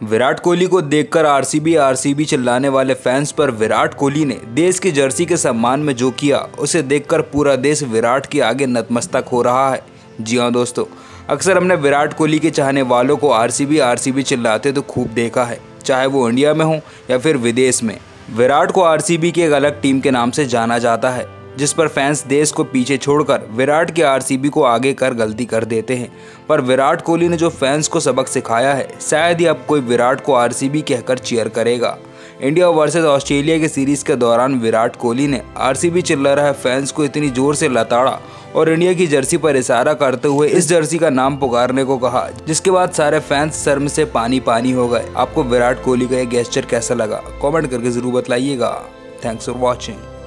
विराट कोहली को देखकर आरसीबी चिल्लाने वाले फैंस पर विराट कोहली ने देश की जर्सी के सम्मान में जो किया, उसे देखकर पूरा देश विराट के आगे नतमस्तक हो रहा है। जी हाँ दोस्तों, अक्सर हमने विराट कोहली के चाहने वालों को आरसीबी चिल्लाते तो खूब देखा है, चाहे वो इंडिया में हो या फिर विदेश में। विराट को आरसीबी की एक अलग टीम के नाम से जाना जाता है, जिस पर फैंस देश को पीछे छोड़कर विराट के आरसीबी को आगे कर गलती कर देते हैं। पर विराट कोहली ने जो फैंस को सबक सिखाया है, शायद ही अब कोई विराट को आरसीबी कहकर चीयर करेगा। इंडिया वर्सेस ऑस्ट्रेलिया के सीरीज के दौरान विराट कोहली ने आरसीबी चिल्ला रहे फैंस को इतनी जोर से लताड़ा और इंडिया की जर्सी पर इशारा करते हुए इस जर्सी का नाम पुकारने को कहा, जिसके बाद सारे फैंस शर्म से पानी पानी हो गए। आपको विराट कोहली का ये गेस्चर कैसा लगा, कमेंट करके जरूर बताइएगा। Thanks for watching.